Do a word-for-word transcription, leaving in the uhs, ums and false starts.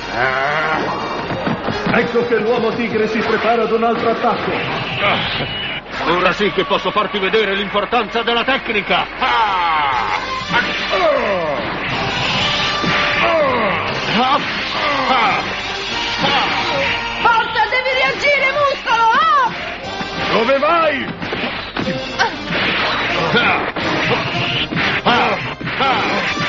Ecco che l'uomo tigre si prepara ad un altro attacco. Ora sì che posso farti vedere l'importanza della tecnica. Forza, devi reagire, muscolo! Oh! Dove vai? Ah! Ah!